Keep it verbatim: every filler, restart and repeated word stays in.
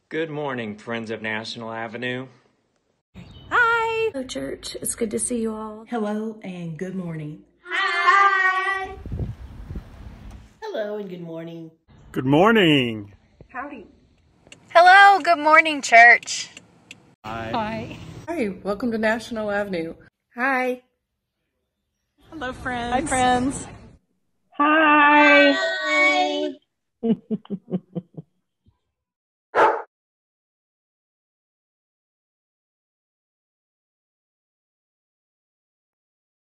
Good morning, friends of National Avenue. Hi! Hello, church. It's good to see you all. Hello and good morning. Hi! Hello and good morning. Good morning. Howdy. Hello, good morning, church. Hi. Hi. Hi, welcome to National Avenue. Hi. Hello, friends. Hi, friends. Hi. Hi.